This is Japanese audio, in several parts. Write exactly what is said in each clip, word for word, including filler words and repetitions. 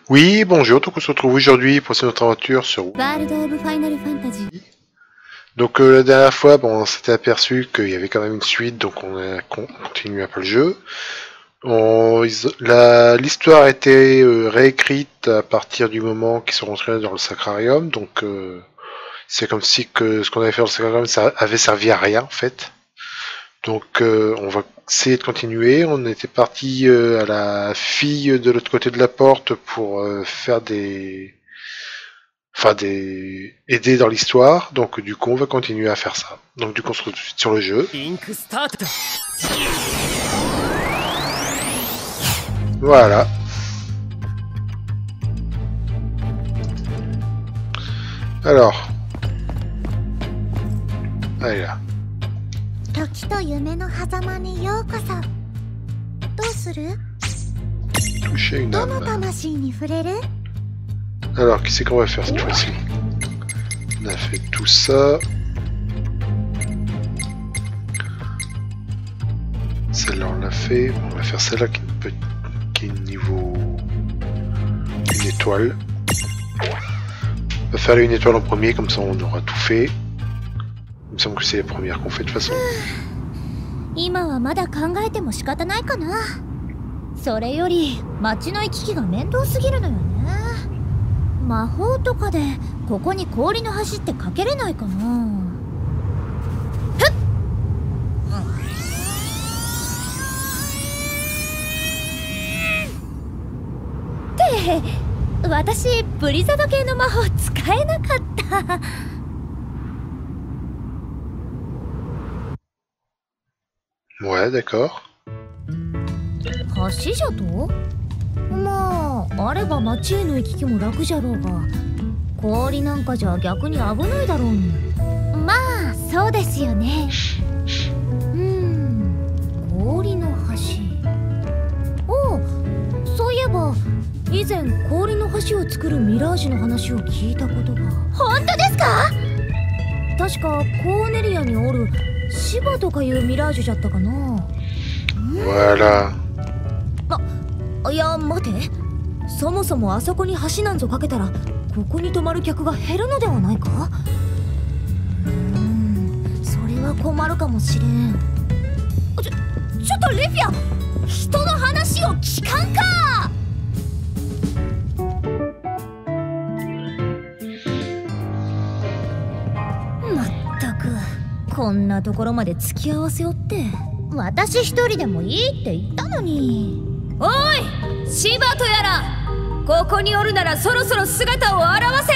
Oui, bonjour, donc on se retrouve aujourd'hui pour cette notre aventure sur World of Final Fantasy. Donc euh, la dernière fois, bon, on s'était aperçu qu'il y avait quand même une suite, donc on a con continué un peu le jeu. On, la, l'histoire a été euh, réécrite à partir du moment qu'ils sont rentrés dans le Sacrarium, donc euh, c'est comme si que ce qu'on avait fait dans le Sacrarium, ça avait servi à rien en fait. Donc euh, on va essayer de continuer. On était parti euh, à la fille de l'autre côté de la porte pour euh, faire des... Enfin, des... aider dans l'histoire. Donc du coup, on va continuer à faire ça. Donc du coup, on se retrouve tout de suite sur le jeu. Voilà. Alors. Allez là. 時と夢の狭間にようこそ。どうする？ Toucher une どの âme. 魂に触れる？ Alors, qu'est-ce qu'on va faire cette fois-ci? On a fait tout ça. Celle-là, on l'a fait. On va faire celle-là qui, peut... qui est niveau... une étoile. On va faire une étoile en premier, comme ça on aura tout fait. Il me semble que c'est la première qu'on fait de toute façon. 今はまだ考えても仕方ないかな。それより街の行き来が面倒すぎるのよね。魔法とかでここに氷の橋ってかけれないかな。ふっ。って私ブリザード系の魔法使えなかった。 Ouais, d'accord. 橋じゃと？まあ、あれば町への行き来も楽じゃろうが、氷なんかじゃ逆に危ないだろうに。まあ、そうですよね。うーん、氷の橋。おう、そういえば以前氷の橋を作るミラージュの話を聞いたことが。本当ですか？確かコーネリアにおるシバとかいうミラージュじゃったかな。 Voilà. あ、いや待て。そもそもあそこに橋なんぞかけたらここに泊まる客が減るのではないか？うーん、それは困るかもしれん。ちょ、ちょっとレフィア、人の話を聞かんか。まったくこんなところまで付き合わせよって。私一人でもいいって言ったのに。おい、シバとやら、ここにおるならそろそろ姿を現せ。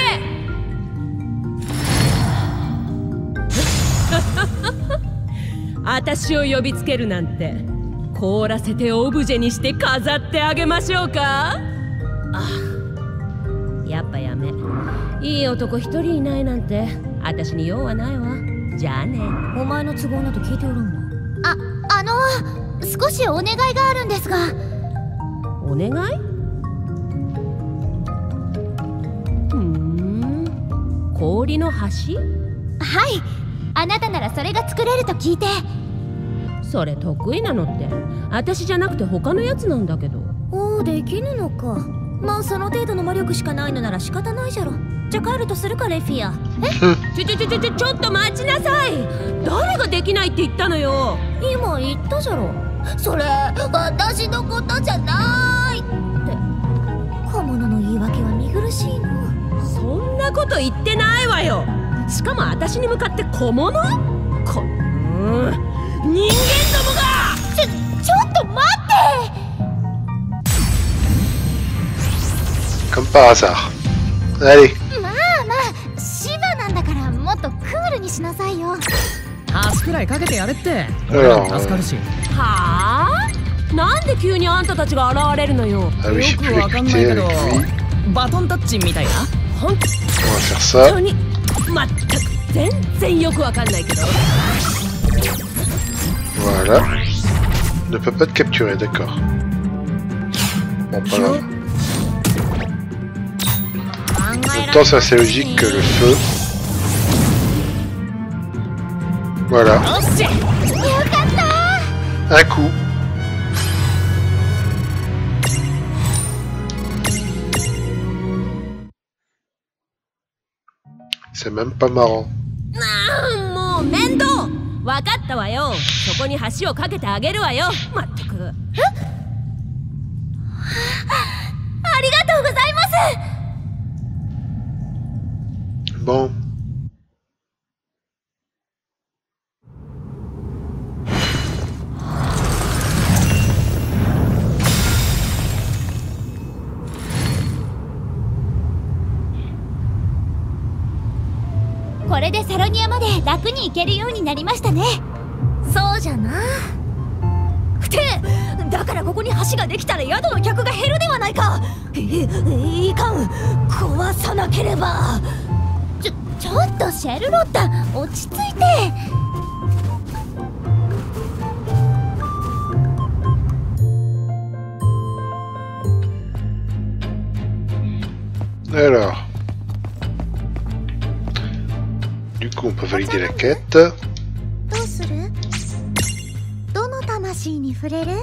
私を呼びつけるなんて、凍らせてオブジェにして飾ってあげましょうか。あ、やっぱやめ。いい男一人いないなんて私に用はないわ。じゃあね。 お前の都合など聞いておらんわ。あ、あの少しお願いがあるんですが。 お願い？ふーん、氷の橋？ はい、あなたならそれが作れると聞いて。 それ得意なのって私じゃなくて他のやつなんだけど。 おお、できぬのか。まあその程度の魔力しかないのなら仕方ないじゃろ。じゃあ帰るとするか、レフィア。 え？ちょちょちょちょちょっと待ちなさい。誰ができないって言ったのよ。 今言ったじゃろ。それ私のことじゃないって。小物の言い訳は見苦しいの。 そんなこと言ってないわよ。しかも私に向かって小物？こん人間どもが！ ちょちょっと待って。 Comme par hasard. Allez. まあまあ、シバなんだからもっとクールにしなさいよ。 橋くらいかけてやれって。 Alors, 助かるし。 はあ？なんで急にあんたたちが現れるのよ。よ ah oui, je く peux わかんない l'écouter けど avec lui. バトンタッチみたいな。 ほん On va faire 本当 ça. にまったく全然よくわかんないけど。 Voilà. Ne peut pas te capturer, d'accord. Bon, pas grave. En même temps, c'est assez logique que le feu... Voilà. Un coup. C'est même pas marrant. ああ、もう面倒。わかったわよ。そこに橋を架けてあげるわよ。まったく。え？ありがとうございます。 Bon. これでサロニアまで楽に行けるようになりましたね。そうじゃな。 ってだからここに橋ができたら宿の客が減るではないか。い, いかん、壊さなければ。 ちょちょっとシェルロッタ、落ち着いて。 Alors, du coup, on peut valider la quête. どうする？どの魂に触れる？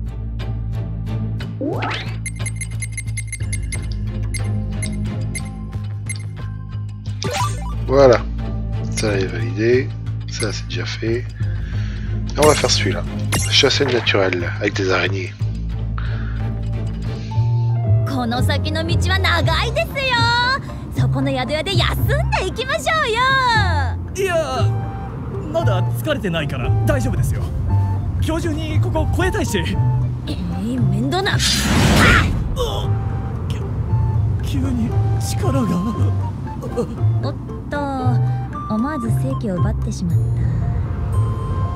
Voilà, ça est validé, ça c'est déjà fait. Et on va faire celui-là, chasser le naturel avec des araignées. この先の道は長いですよ。そこの宿屋で休んでいきましょうよ。 いや、まだ疲れてないから大丈夫ですよ。今日中にここ越えたいし。 えー、面倒な。 急に力が。 おっと、思わず正気を奪ってしまった。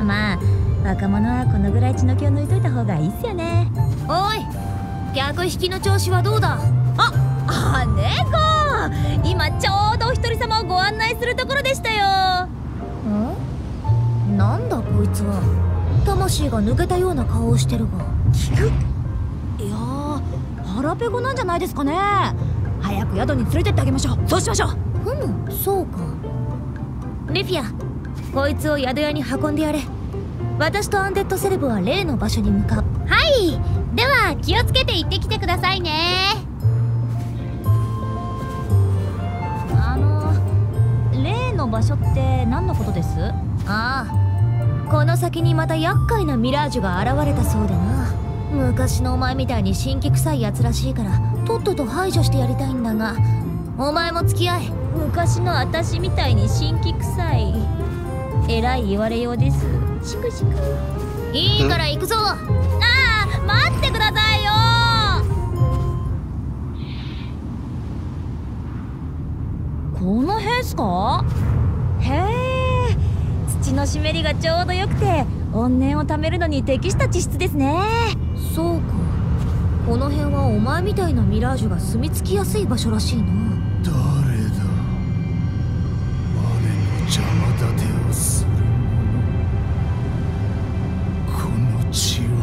まあ、若者はこのぐらい血の気を抜いといた方がいいっすよね。 おい、逆引きの調子はどうだ。あ、あ、猫。今ちょうどお一人様をご案内するところでしたよ。 ん？なんだこいつは。魂が抜けたような顔をしてるが。 いやー、腹ペコなんじゃないですかね。早く宿に連れてってあげましょう。そうしましょう。 ふむ、そうか。リフィア、こいつを宿屋に運んでやれ。私とアンデッドセレブは例の場所に向かう。はい、では気をつけて行ってきてくださいね。あの、例の場所って何のことです？ああ、この先にまた厄介なミラージュが現れたそうでな。昔のお前みたいに神気臭いやつらしいからとっとと排除してやりたいんだが、お前も付き合え。昔の私みたいに神気臭い。えらい言われようです。しくしく。いいから行くぞ。ああ、待ってくださいよ。 この辺っすか？へえ、土の湿りがちょうどよくて怨念をためるのに適した地質ですね。 そうか、この辺はお前みたいなミラージュが住み着きやすい場所らしいな。 誰だ？我の邪魔立てをする者。この血は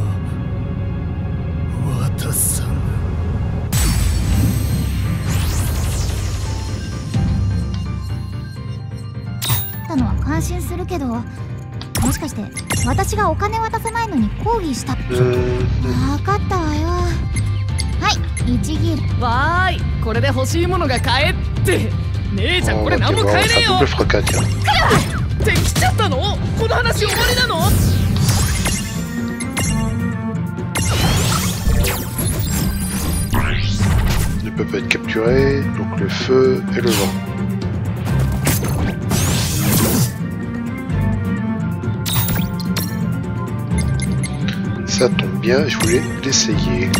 渡さぬ。 たのは感心するけど、もしかして私がお金渡さないのに抗議した？分かったわよ。はい、一ギル。 わーい、これで欲しいものが買えって。姉ちゃんこれ何も買えねえよ。 できちゃったの？この話終わりなの ？Ne peut pas être capturé, donc le feu et le vent. Ça tombe bien, je voulais l'essayer.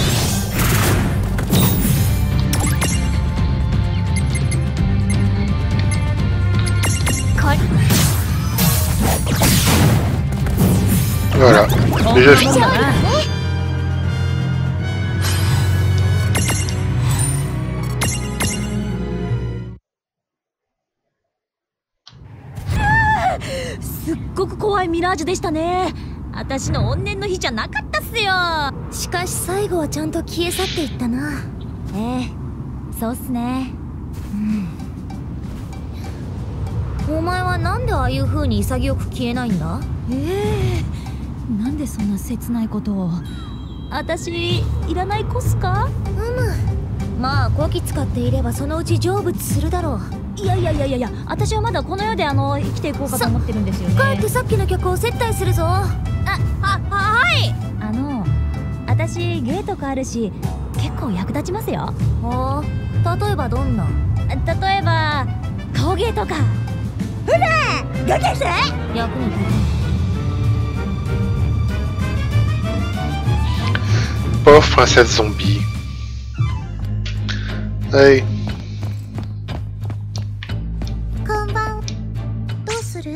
Voilà, déjà fini. すっごく怖いミラージュでしたね。私の怨念の火じゃなかったっすよ。 しかし最後はちゃんと消え去っていったな。 ええ、そうっすね。 うん。お前はなんでああいう風に潔く消えないんだ？ ええ、なんでそんな切ないことを。私いらない子っすか？ うむ、 まあこき使っていればそのうち成仏するだろう。 いやいやいやいやいや、私はまだこの世であの生きていこうかと思ってるんですよね。 帰ってさっきの曲を接待するぞ。あ、は、はいあの私芸とかあるし結構役立ちますよ。 ほう、例えばどんな？ 例えば顔芸とか。ほらガキャス役に立た Pauvre princesse zombie. Allez. こんばん。どうする？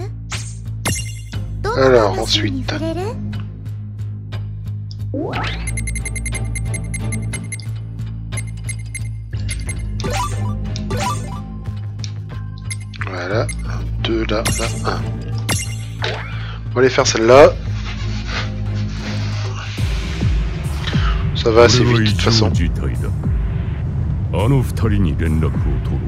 Alors ensuite. Voilà, deux là, là, un. On va aller faire celle-là. Ça va assez vite de toute façon. あの二人に連絡を取ろ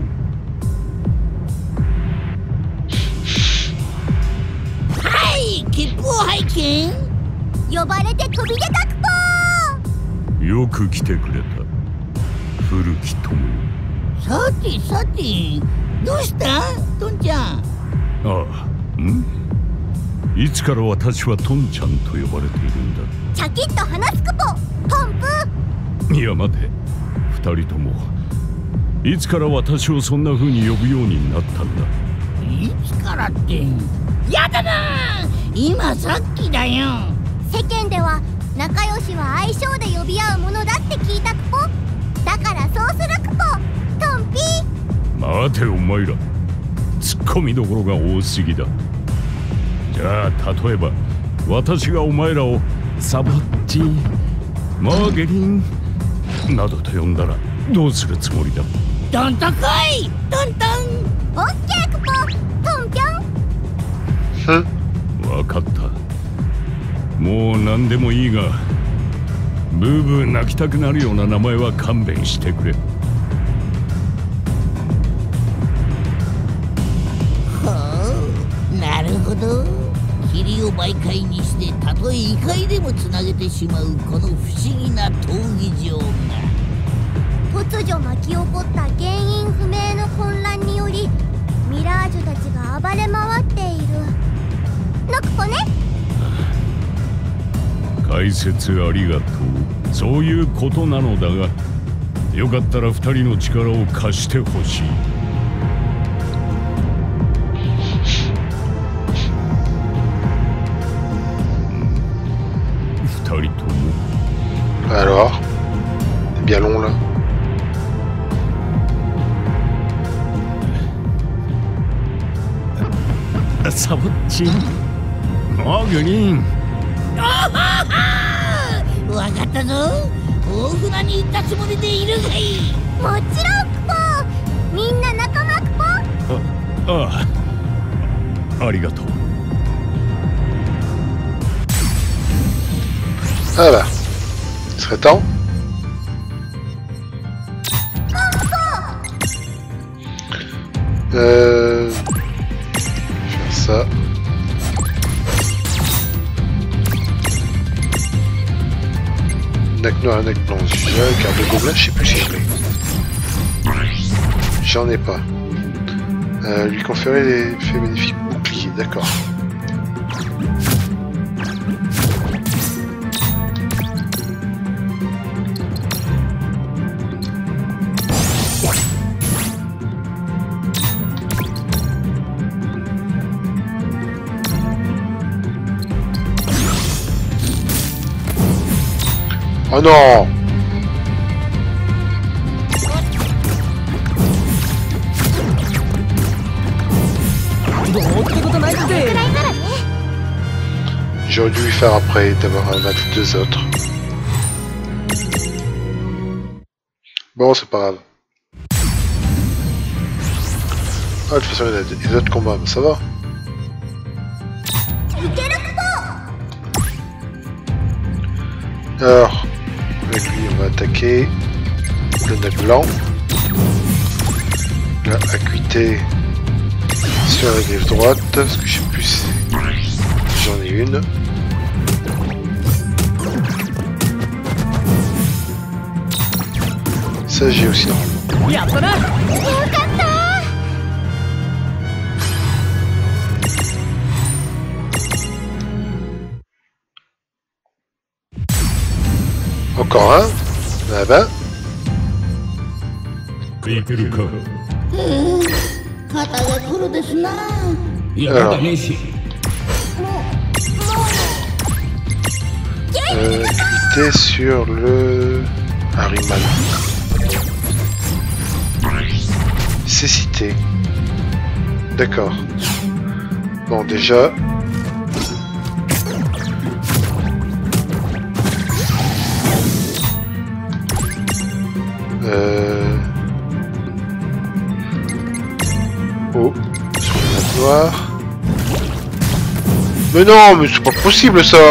う。 はい、切符を拝見。 呼ばれて飛び出たくぽー。 よく来てくれた、古き友。 さてさて、どうしたトンちゃん。 ああ、ん？いつから私はトンちゃんと呼ばれているんだ。 チャキッと話すくぽ、トンプ。 いや待て、二人ともいつから私をそんな風に呼ぶようになったんだ。 いつからって、やだな、今さっきだよ。 世間では仲良しは相性で呼び合うものだって聞いたくぽ。だからそうするくぽ、トンピー。 待てお前ら、ツッコミどころが多すぎだ。じゃあ例えば私がお前らをサボッチ、マーゲリンなどと呼んだらどうするつもりだ。 トンとこい、トントン。 オッケーくぽ、トンピョン。 わかった。もう何でもいいが、ブーブー泣きたくなるような名前は勘弁してくれ。 ほう、なるほど。霧を媒介にしてたとえ異界でもつなげてしまうこの不思議な闘技場が突如巻き起こった原因不明の混乱によりミラージュたちが暴れ回っているのくぽね。 解説ありがとう。そういうことなのだが、よかったら二人の力を貸してほしい。二人とも。 Alors, c'est bien long là. サボッチ、マーゲリン。 わかったぞ。大船に行ったつもりでいるがいい。 もちろんくぽ、みんな仲間くぽ。 ああ、ありがとう。 Ah bah, il serait temps. Euh... Faire ça. Nac noir, nac blanc, j'ai la carte de gobelin, je sais plus si je l'ai. J'en ai pas. Euh, lui conférer les effets magnifiques boucliers, d'accord. Oh non! J'aurais dû lui faire après d'avoir abattu deux autres. Bon, c'est pas grave. Ah, de toute façon, il y a des autres combats, mais ça va. Alors, avec lui, on va attaquer le nac blanc. La acuité sur la rive droite, parce que je sais plus si j'en ai une. Ça j'ai aussi normalement. やったな。 よかったー。 Encore un là-bas. いけるか。 肩が黒ですな。 いやだねし。 Euh, cliquez sur le Harriman. Cécité. D'accord. Bon, déjà. Euh... Oh, sur le noir. Mais non, mais c'est pas possible ça.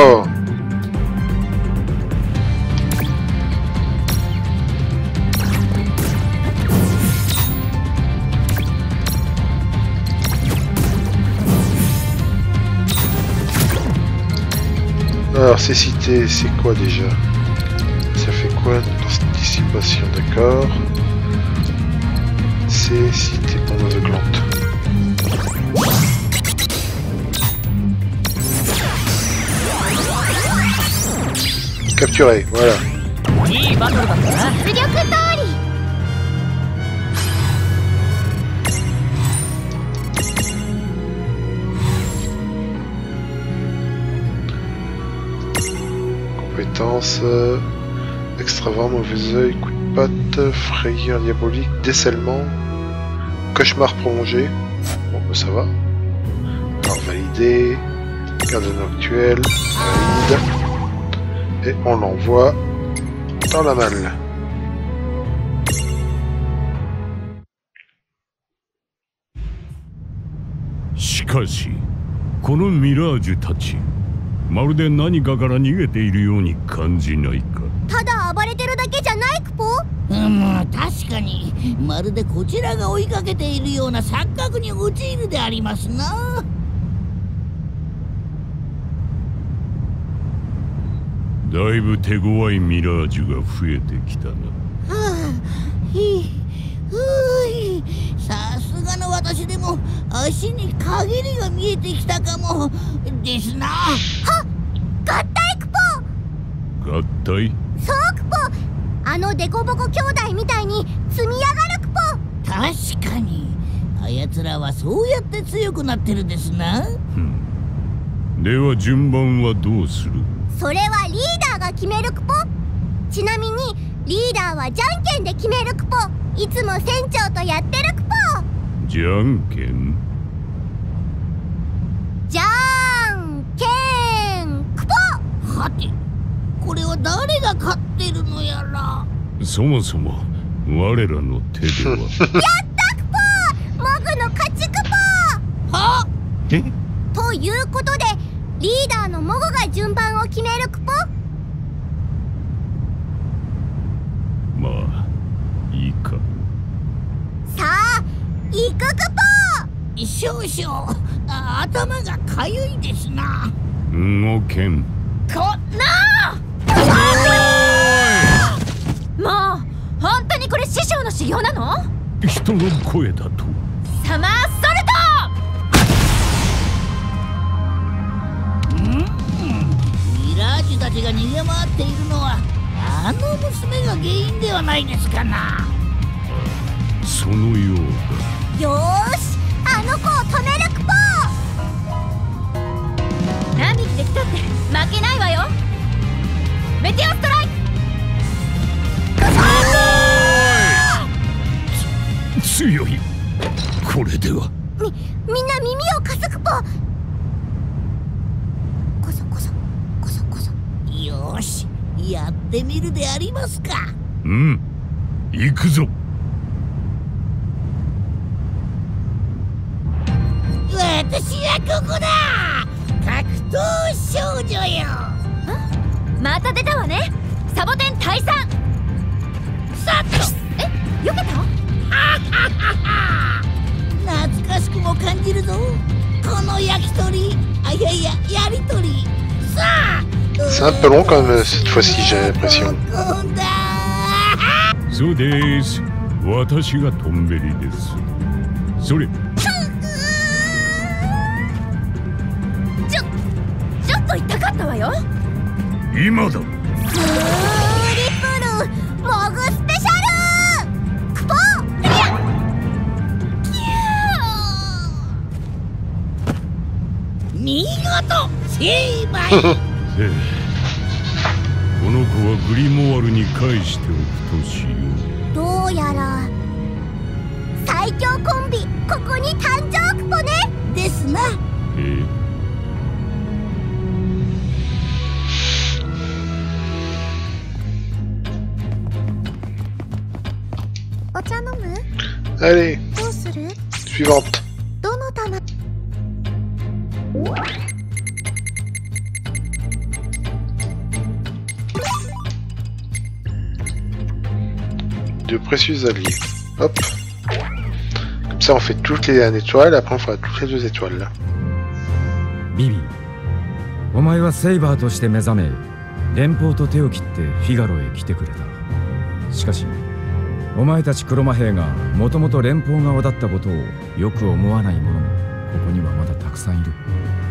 Alors, cécité, c'est quoi déjà? Ça fait quoi? Anticipation, d'accord. Cécité, bombe aveuglante. Capturé, voilà. いいバトルだったな。 実力通り。 Compétences, euh, extravagant, mauvais oeil, coup de patte, frayeur diabolique, décèlement, cauchemar prolongé. Bon, bah, ça va. Alors, valider, garde noctuelle, valide. Et on l'envoie dans la malle. Shikashi, このミラージュたち。 まるで何かから逃げているように感じないか。 ただ暴れてるだけじゃないクポ。 うん、確かにまるでこちらが追いかけているような錯覚に陥るでありますな。 だいぶ手強いミラージュが増えてきたな。 はあ、ひふい、さすがの私でも足に陰りが見えてきたかもですな。はっ、合体クポ。 合体？ そうクポ。あのデコボコ兄弟みたいに積み上がるクポ。 確かにあやつらはそうやって強くなってるですな。 ふん。では順番はどうする？ それはリーダーが決めるクポ。ちなみにリーダーはじゃんけんで決めるクポ。いつも船長とやってるクポ。 じゃんけん？ じゃんけんクポ。 はて、これは誰が勝ってるのやら。 そもそも我らの手では。 やったクポ。モグの勝ちクポ。 は？ え？ ということで。 リーダーのモゴが順番を決めるクポ。 まあいいか。 さあ行くクポ。 少々あ頭がかゆいですな。 動けん。 こなあ。もう本当にこれ師匠の修行なの？ 人の声だと。 サマーソルト。 ミラージュたちが逃げ回っているのはあの娘が原因ではないですかな。 そのようだ。 よーしあの子を止めるクポ。 何匹できたって負けないわよ。メテオストライク。強い。これでは。 みみんな耳を貸すクポ。 よーし、やってみるでありますか。 うん、行くぞ。 私はここだ。格闘少女よ。 また出たわね。サボテン退散。 さて、 え、避けた？ 懐かしくも感じるぞ。この焼き鳥、あいやいややりとり。さあ。 C'est un peu long quand même cette fois-ci, j'ai l'impression. そうです。私がトンベリです。それ。 ちょ、ちょっと痛かったわよ。 今だ。 フーリプルモグスペシャルクポ見事成敗この子はグリモワルに返しておくとしよう。 どうやら最強コンビここに誕生クポねですな。 えお茶飲む？ Allez, どうする？ suivante. どの棚？ De précieux alliés. Hop. Comme ça, on fait toutes les un étoiles, après on fera toutes les deux étoiles. Là. ビビ、お前はセイバーとして目覚め、連邦と手を切ってフィガロへ来てくれた。しかし、お前たち黒魔兵がもともと連邦側だったことをよく思わない者もここにはまだたくさんいる。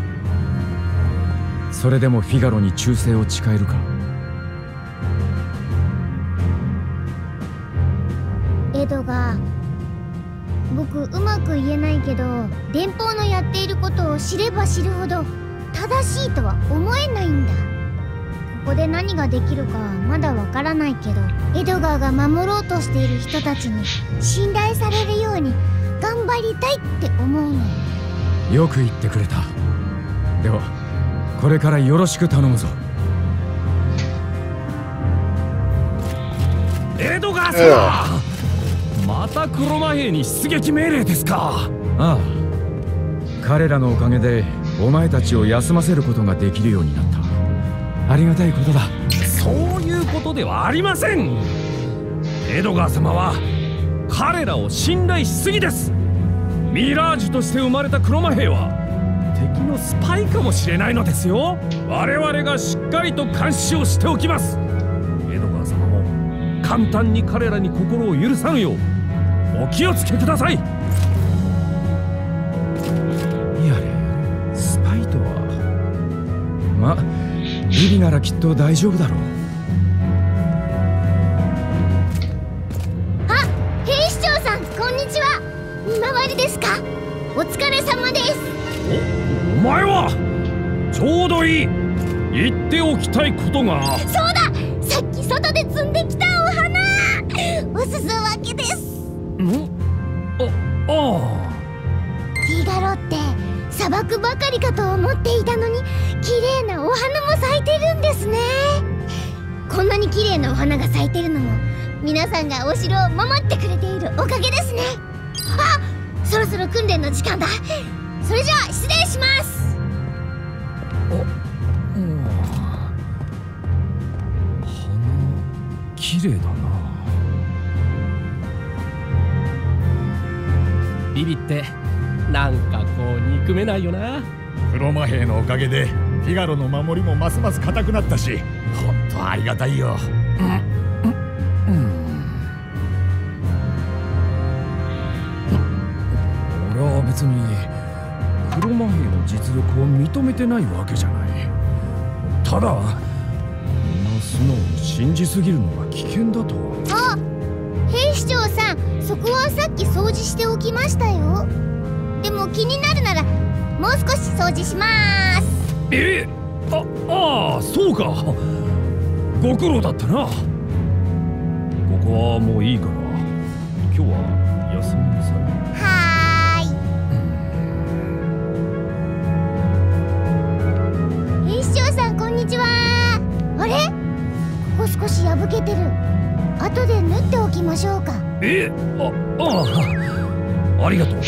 それでもフィガロに忠誠を誓えるか？ エドが、僕うまく言えないけど、連邦のやっていることを知れば知るほど正しいとは思えないんだ。ここで何ができるかはまだわからないけど、エドガーが守ろうとしている人たちに信頼されるように頑張りたいって思うの。 よく言ってくれた。ではこれからよろしく頼むぞ。 エドガー様、また黒魔兵に出撃命令ですか？ ああ、彼らのおかげでお前たちを休ませることができるようになった。ありがたいことだ。 そういうことではありません。エドガー様は彼らを信頼しすぎです。ミラージュとして生まれた黒魔兵は敵のスパイかもしれないのですよ。我々がしっかりと監視をしておきます。エドガー様も簡単に彼らに心を許さぬようお気をつけください。 いやれ、スパイとは。ま、ビビならきっと大丈夫だろう。 あ、兵士長さん、こんにちは。見回りですか？お疲れ様です。 お、お前はちょうどいい。言っておきたいことが。 そうだ、さっき外で摘んできたお花、おすす分けです。 ん？あ、ああ。 フィガロって砂漠ばかりかと思っていたのに、綺麗なお花も咲いてるんですね。こんなに綺麗なお花が咲いてるのも皆さんがお城を守ってくれているおかげですね。あ、そろそろ訓練の時間だ。それじゃあ失礼します。 お、うん、花綺麗だな。ビビってなんかこう憎めないよな。 黒魔兵のおかげでフィガロの守りもますます固くなったし、ほんとありがたいよ。うんうんうん、 俺は別に黒魔兵の実力を認めてないわけじゃない。ただみんな素直に信じすぎるのが危険だと。 あ、兵士長さん、そこはさっき掃除しておきましたよ。でも気になるならもう少し掃除しまーす。 え、あ、ああ、そうか。ご苦労だったな。ここはもういいから今日は休みなさい。 はーい。兵士長さん、こんにちは。あれ、ここ少し破けてる。後で縫っておきましょうか。 え、あ、ああ、ありがとう。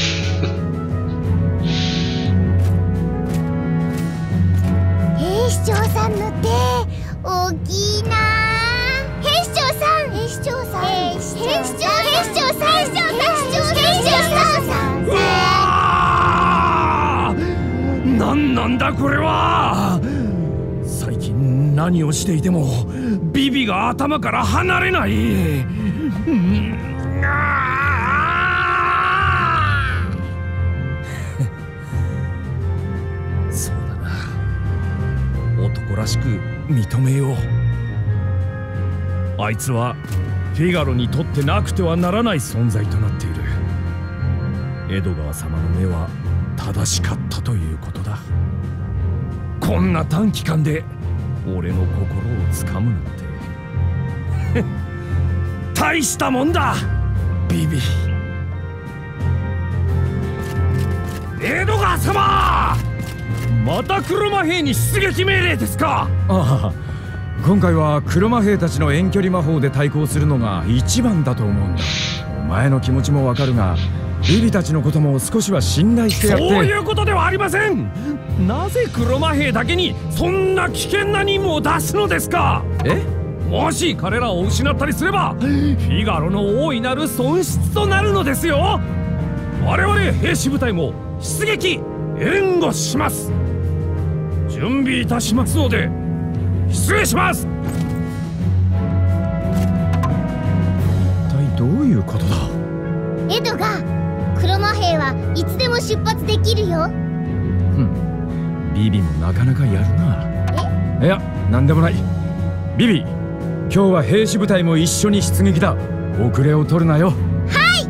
兵士長さんの手大きいな。兵士長さん、兵士長さん、兵士長、兵士長、兵士長さん、兵士長さん、兵士長さん。うわー！なんなんだこれは。最近何をしていてもビビが頭から離れない。 そうだな、男らしく認めよう。あいつはフィガロにとってなくてはならない存在となっている。エドガー様の目は正しかったということだ。こんな短期間で俺の心をつかむなんて大したもんだビビ。エドガー様、また黒魔兵に出撃命令ですか？ ああ、今回は黒魔兵たちの遠距離魔法で対抗するのが一番だと思うんだ。お前の気持ちもわかるが、ビビたちのことも少しは信頼してやって。 そういうことではありません。なぜ黒魔兵だけにそんな危険な任務を出すのですか？ え？ もし彼らを失ったりすればフィガロの大いなる損失となるのですよ。我々兵士部隊も出撃援護します。準備いたしますので失礼します。 一体どういうことだ？ エドガー、黒魔兵はいつでも出発できるよ。 ふん、ビビもなかなかやるな。え？いや、なんでもない。ビビ、今日は兵士部隊も一緒に出撃だ。遅れを取るなよ。 はい。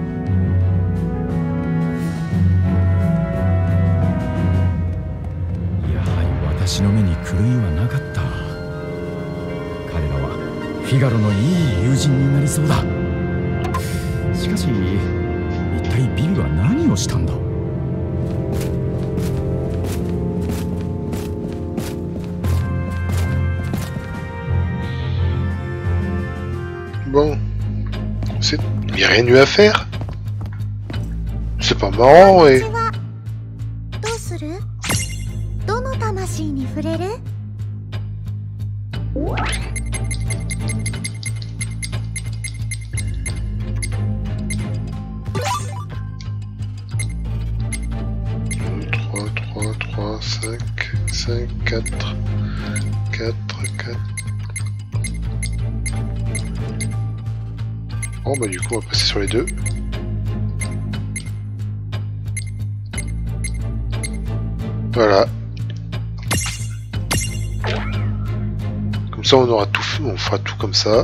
やはり私の目に狂いはなかった。彼らはフィガロのいい友人になりそうだ。しかし一体ビビは何をしたんだ？ Bon, c'est... il n'y a rien eu à faire. C'est pas marrant, et... どうする？どの魂に触れる？ cinq, quatre, quatre, quatre. Bon bah du coup on va passer sur les deux. Voilà. Comme ça on aura tout, on fera tout comme ça.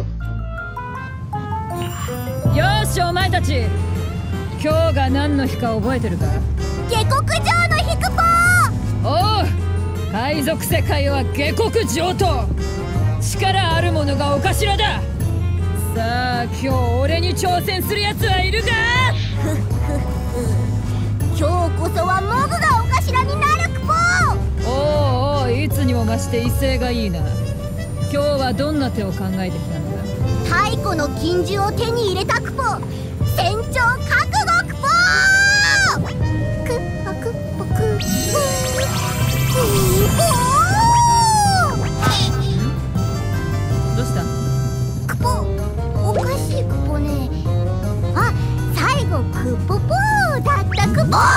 よーし、お前たち、今日が何の日か覚えてるか？ 下克上のヒクポー。 おう、海賊世界は下克上と力ある者がお頭だ。さあ今日俺に挑戦するやつはいるか？ ふっふっふ。今日こそはモグがお頭になるクポー。 おうおう、いつにも増して威勢がいいな。今日はどんな手を考えてきたのだ？ 太古の金獣を手に入れたクポー。戦場覚悟クポー。クッポクッポクッポー。 どうした？ クポー、おかしいクポね。あ、最後クポポーだったクポー。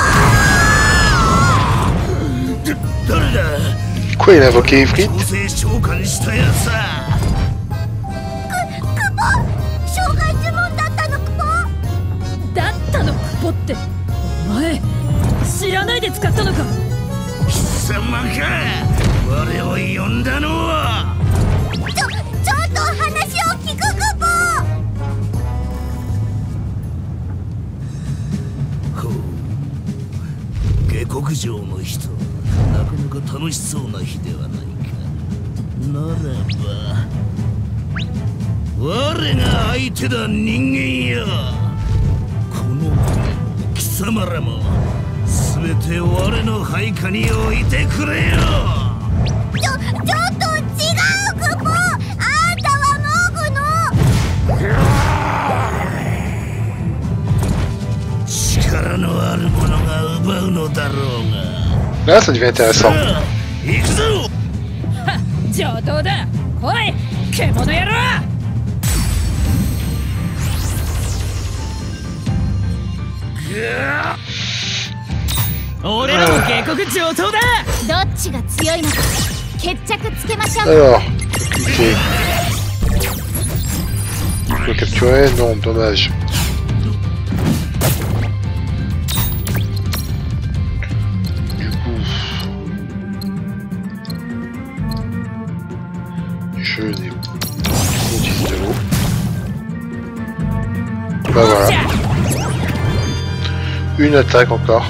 誰だ ？Quoi, il a invoqué Ifrit? 強制召喚したやつさ。 ク、クポー、召喚呪文だったのクポー。 だったのクポって、お前知らないで使ったのか？ 貴様か、我を呼んだのは。 ちょ、ちょっと話を聞くクポー。ほう、下克上の人、なかなか楽しそうな日ではないか。ならば我が相手だ、人間よ。この貴様らも全て我の配下に置いてくれよ。 ちょ、ちょっと違うクポー。あんたはモグの力のある者が奪うのだろうが。 Là, ça devient intéressant. 行くぞ。 はっ、上等だ。来い、獣野郎。俺らも下克上等だ。 どっちが強いのか決着つけましょう。 Alors, ok. le capturer? Non, dommage. Du coup, je n'ai pas de l'eau. Bah voilà. Une attaque encore.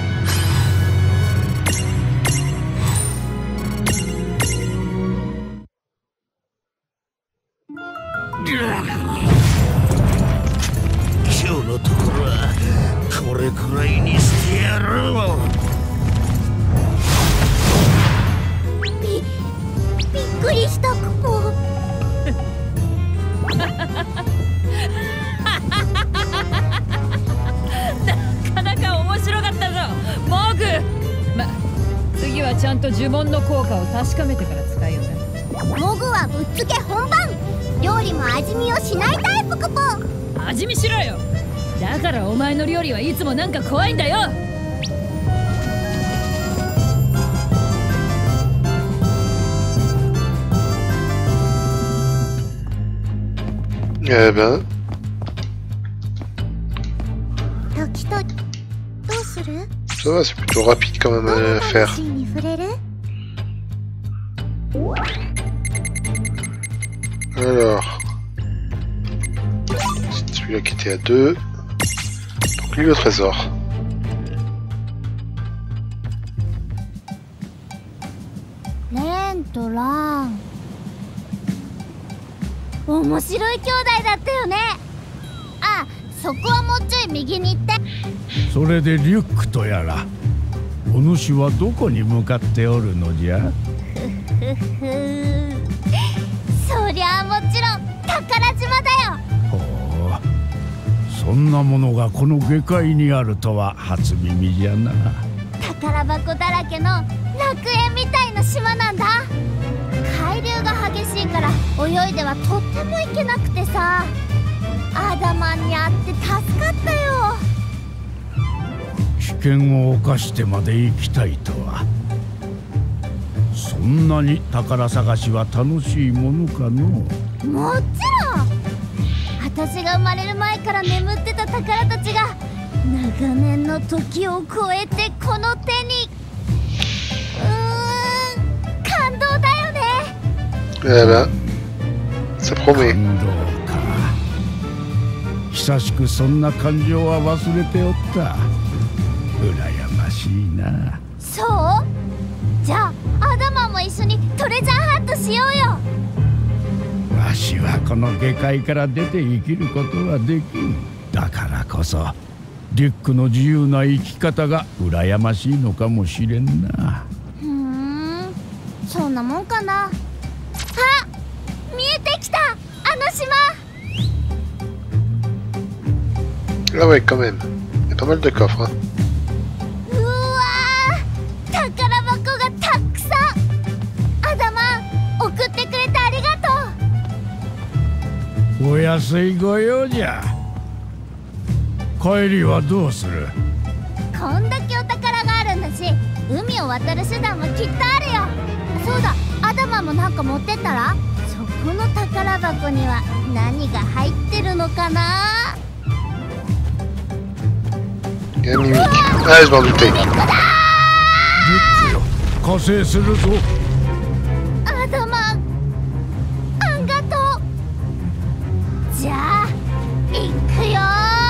ちゃんと呪文の効果を確かめてから使いよね。 モグはぶっつけ本番。料理も味見をしないタイプクポ。 味見しろよ。だからお前の料理はいつもなんか怖いんだよ。 Eh ben. 時々どうする？ Ça va, c'est plutôt rapide quand même à faire. Alors, c'est celui-là qui était à deux. Donc lui le trésor. Renとラン。面白い兄弟だったよね。あ、そこはもうちょい右に行って。 それでリュックとやらお主はどこに向かっておるのじゃ？ そりゃあもちろん宝島だよ。 ほう、そんなものがこの下界にあるとは初耳じゃな。 宝箱だらけの楽園みたいな島なんだ。海流が激しいから泳いではとっても行けなくてさ、アダマンに会って助かったよ。 危険を冒してまで生きたいとは。そんなに宝探しは楽しいものかの？ もちろん。私が生まれる前から眠ってた宝たちが長年の時を超えてこの手に。うーん、感動だよね。 Eh ben, ça promet. 感動か。久しくそんな感情は忘れておった。羨ましいな。 そう？じゃあアダマンも一緒にトレジャーハントしようよ。 わしはこの下界から出て生きることはできん。だからこそリュックの自由な生き方が羨ましいのかもしれんな。 ふーん、そんなもんかな。あ、見えてきた、あの島。 Ah ouais, quand même. Il y a pas mal de coffres. Hein. うわー、宝箱がたくさん。アダマン、送ってくれてありがとう。 お安いご用じゃ。帰りはどうする？ こんだけお宝があるんだし、海を渡る手段もきっとあるよ。そうだ、アダマンもなんか持ってったら？そこの宝箱には何が入ってるのかな？ Il y a un mimique. Ah, je m'en doutais. 加勢するぞ。 アダマン、ありがとう。じゃあ、行くよ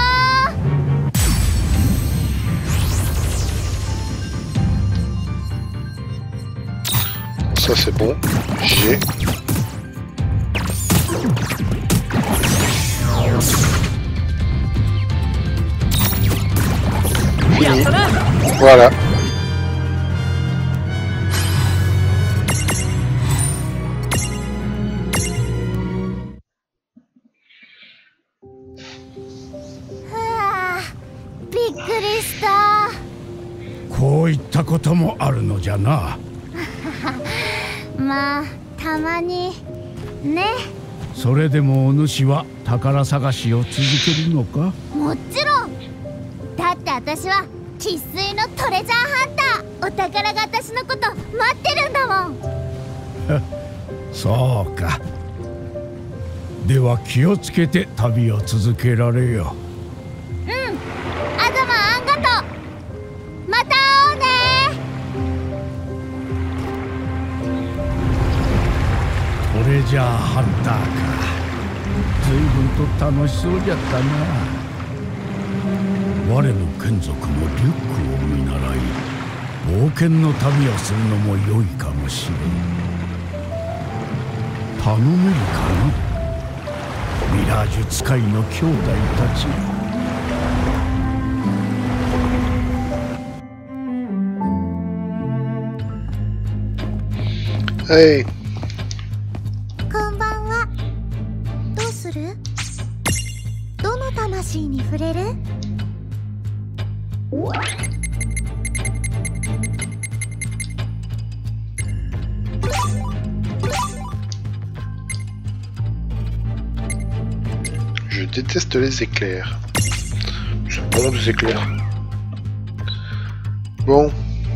ー。Ça c'est bon. J'ai. Fini. Voilà. Ah, びっくりした。 こういったこともあるのじゃな。 まあ、たまにね。 それでもお主は宝探しを続けるのか？ もちろん。だって私は生粋のトレジャーハンター。お宝が私のこと待ってるんだもん。 そうか。 では気をつけて旅を続けられよ。 うん、アダマあんがとう。また会おうね。 これじゃあハンターか。随分と楽しそうじゃったな。我の眷属もリュックを見習い冒険の旅をするのも良いかもしれん。頼めるかな、ミラージュ使いの兄弟たち。 はい。 こんばんは。どうする？どの魂に触れる？ Je déteste les éclairs. C'est bon des éclairs. Bon.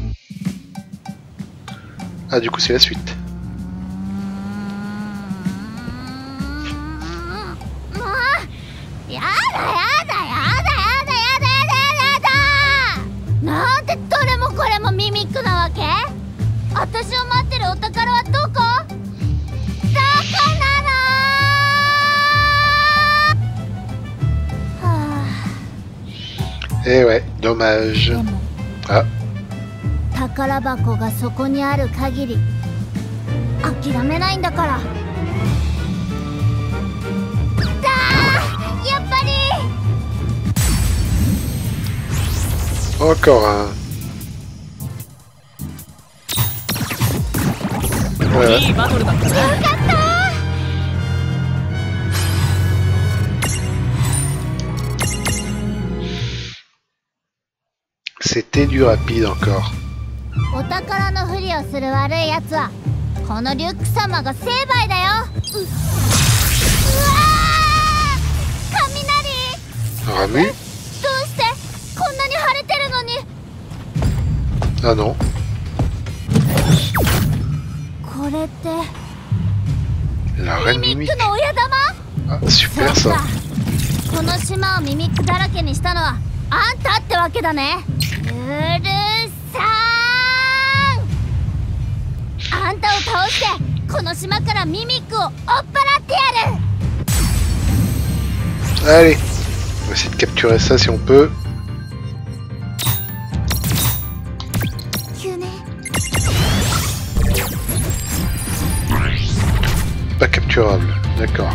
Ah, du coup c'est la suite. Eh ouais, dommage. Ah. 宝箱がそこにある限り諦めないんだから。だー、やっぱり。 Encore un. Voilà. いいバトルだったな。よかった。 C'était du rapide encore. お宝のふりをする悪いやつはこのリュック様が成敗だよ。う、うわー、雷。 Ramu? どうしてこんなに晴れてるのに。 Ah non. これって La reine ミミッ mimique. クの親玉。 Ah, super そう ça. か、この島をミミックだらけにしたのはあんたってわけだね。うるさーん。あんたを倒してこの島からミミックを追っ払ってやる。 Allez, on va essayer de capturer ça si on peut. 急ね。 Pas capturable, d'accord.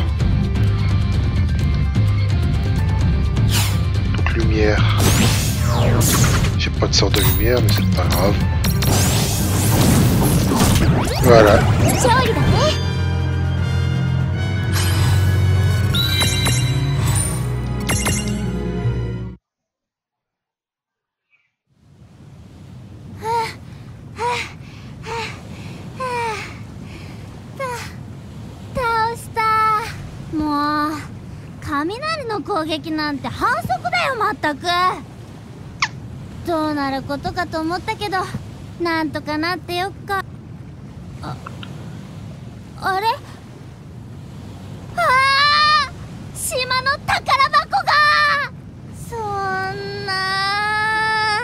Donc lumière. J'ai pas de sorte de lumière, mais c'est pas grave. Voilà. 勝利だね。倒した。もう雷の攻撃なんて反則だよ、まったく。どうなることかと思ったけどなんとかなってよっか。あ、あれ、ああ、島の宝箱が。そんな。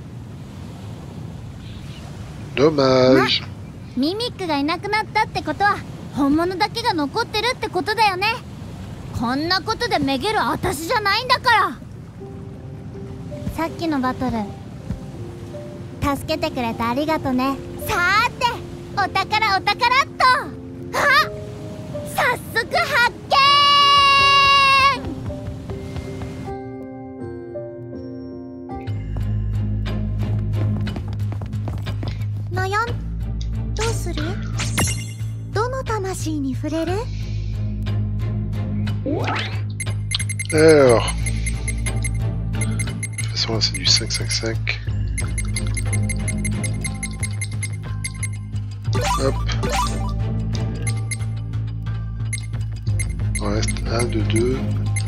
Dommage. ミミックがいなくなったってことは本物だけが残ってるってことだよね。こんなことでめげる私じゃないんだから。さっきのバトル助けてくれてありがとね。さーて、お宝お宝っと。あ、早速発見。 悩ん、どうする？どの魂に触れる？ Alors. De toute façon, là, c'est du cinq cinq cinq. Hop. Il reste un, deux, deux.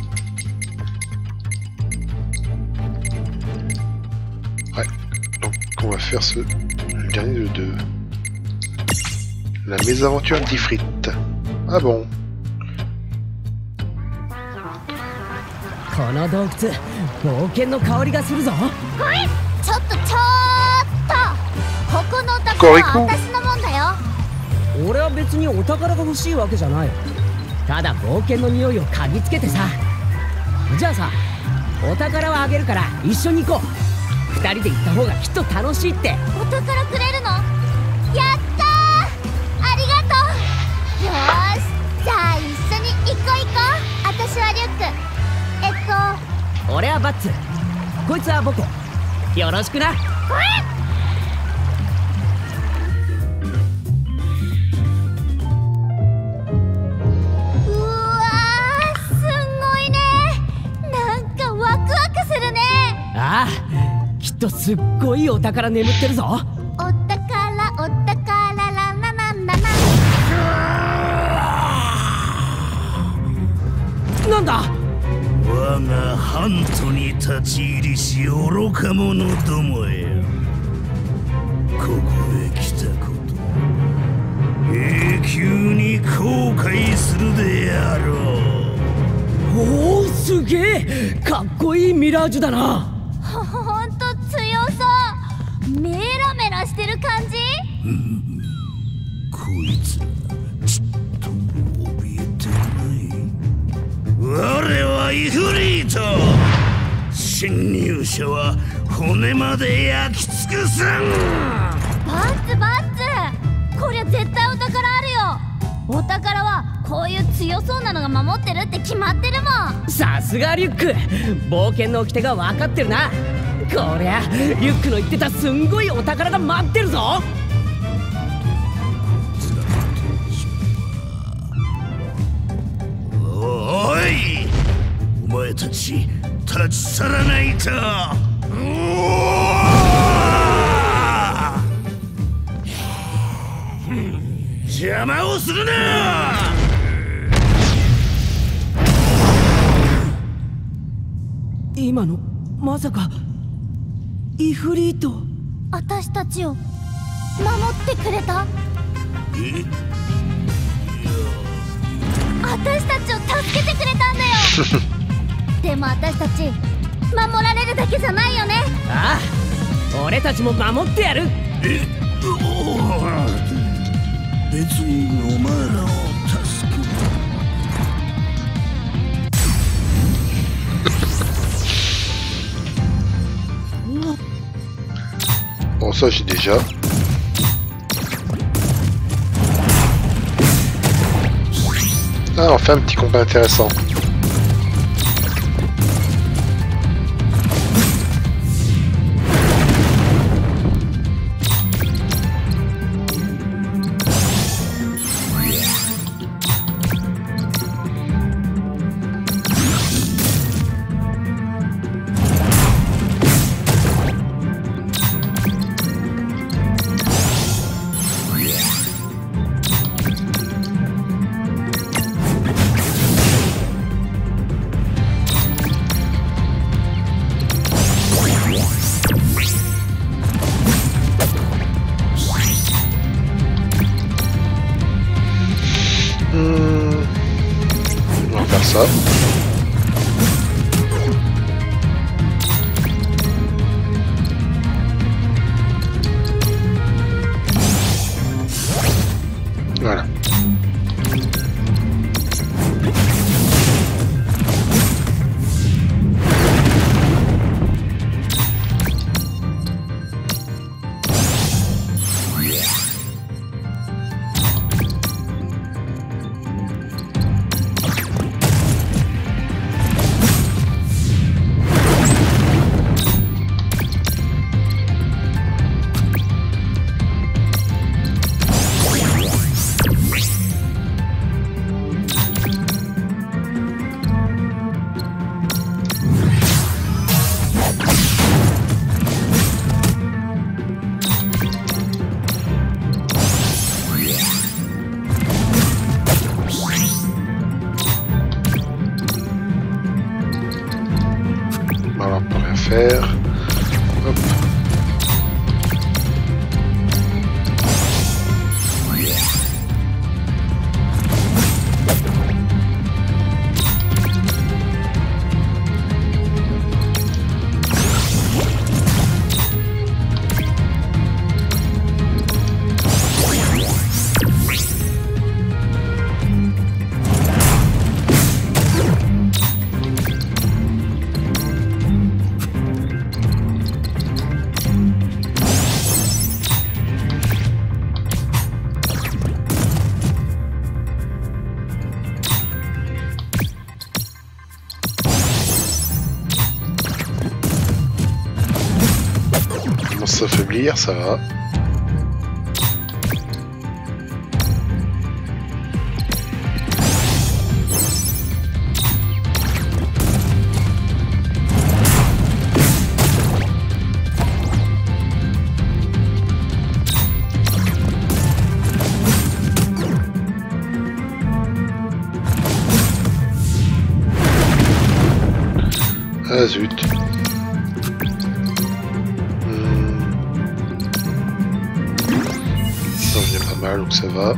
Ouais. Donc, on va faire ce... le dernier de deux. La mésaventure d'Ifrit. Ah bon. この洞窟冒険の香りがするぞ。 これちょっとちょっとここのお宝は私のもんだよ。 俺は別にお宝が欲しいわけじゃない。ただ冒険の匂いを嗅ぎつけてさ。じゃあさ、お宝をあげるから一緒に行こう。二人で行った方がきっと楽しいって。 お宝くれるの？やったー、ありがとう。よーし、じゃあ一緒に行こう行こう。私はリュック、えっと俺はバッツ、こいつはボコ。よろしくな。 うわー、すごいね。なんかワクワクするね。 ああ、きっとすっごいお宝眠ってるぞ。 お宝お宝ララナナナナ。 なんだ。 我がハントに立ち入りし愚か者どもよ、ここへ来たこと永久に後悔するであろう。 おお、すげえかっこいいミラージュだな。 ほほんと強そう。メラメラしてる感じ。 こいつらちっとも怯えてない。我はイフリート。侵入者は骨まで焼き尽くすん。 バッツバッツ、こりゃ絶対お宝あるよ。お宝はこういう強そうなのが守ってるって決まってるもん。 さすがリュック、冒険の掟が分かってるな。こりゃリュックの言ってたすんごいお宝が待ってるぞ。 おい、お前たち立ち去らないと。邪魔をするな。 今のまさかイフリート。 私たちを守ってくれた。 え、 私たちを助けてくれたんだよ。でも私たち守られるだけじゃないよね。 ああ、俺たちも守ってやる。 え、別にお前らを助ける。 Bon, ça j'ai déjà. Ah, enfin un petit combat intéressant. Ça. Voilà. Voilà, on peut rien faire. Hop. s'affaiblir, ça va. Ah zut. Hmm. Ça revient pas mal, donc ça va.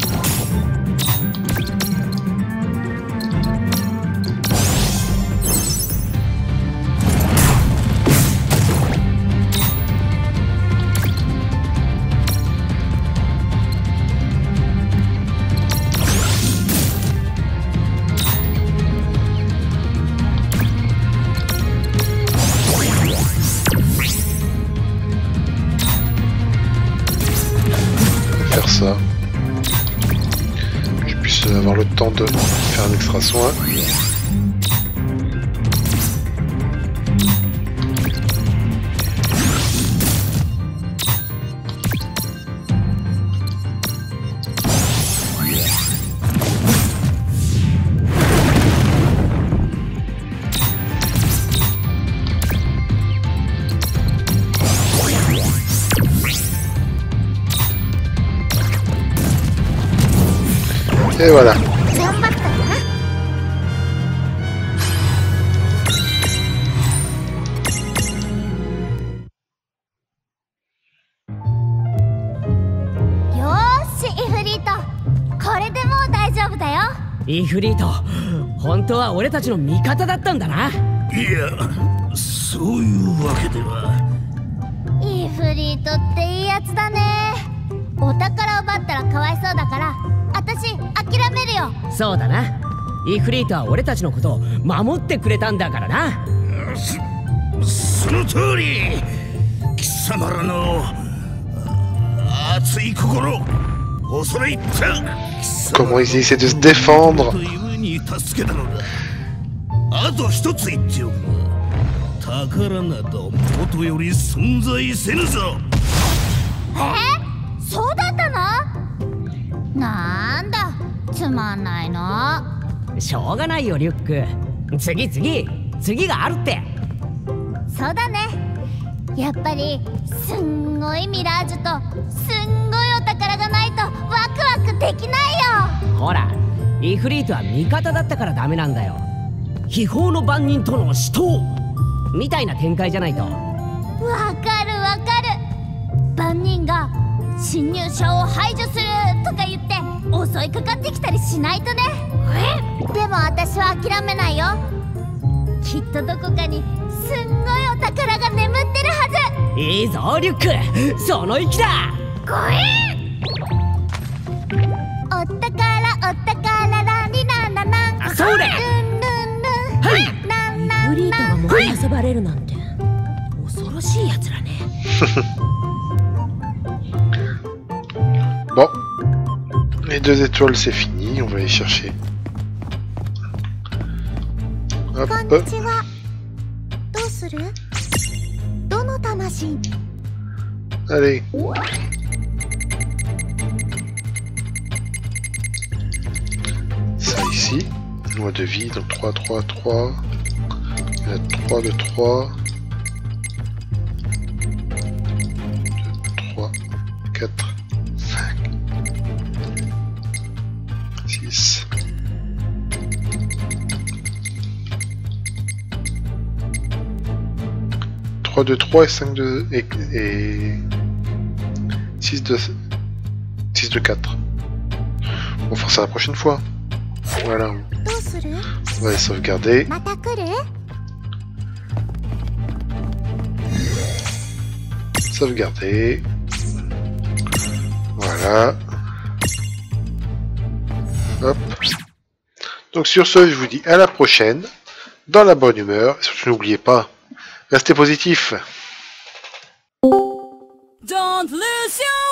Ça. Que je puisse avoir le temps de faire un extra soin. Et voilà. イフリート、本当は俺たちの味方だったんだな。 いや、そういうわけでは。 イフリートっていいやつだね。お宝を奪ったらかわいそうだから私諦めるよ。 そうだな。イフリートは俺たちのことを守ってくれたんだからな。 そ、その通り。貴様らの熱い心、恐れ入った。 Comment ils essaient de se défendre. あと一つ言っておくが、宝など元より存在せぬぞ。 え？そうだったの？なんだ、つまんないの。 しょうがないよリュック。次次次があるって。 そうだね。やっぱりすんごいミラージュとすんごいお宝がないとワクワクできないよ。 ほら、イフリートは味方だったからダメなんだよ。秘宝の番人との死闘みたいな展開じゃないと。 わかるわかる。番人が侵入者を排除するとか言って襲いかかってきたりしないとね。え？でも私は諦めないよ。きっとどこかにすんごいお宝が眠ってるはず。 いいぞリュック、その意気だ。 ごえお宝お宝ラリラララ。 あ、そうだ。はい。イフリートがもう遊ばれるなんて恐ろしいやつらね。 Bon, les deux étoiles c'est fini, on va les chercher. Hop. Allez. Ça ici, loi de vie, donc trois, trois, trois. Il y a trois de trois. deux, trois, quatre, cinq, six. trois de trois et cinq de... et... et... six de... six de quatre. On va faire ça la prochaine fois. Voilà. On va les sauvegarder. Sauvegarder. Voilà. Hop. Donc sur ce, je vous dis à la prochaine, dans la bonne humeur. Et surtout n'oubliez pas, restez positif. Don't lose your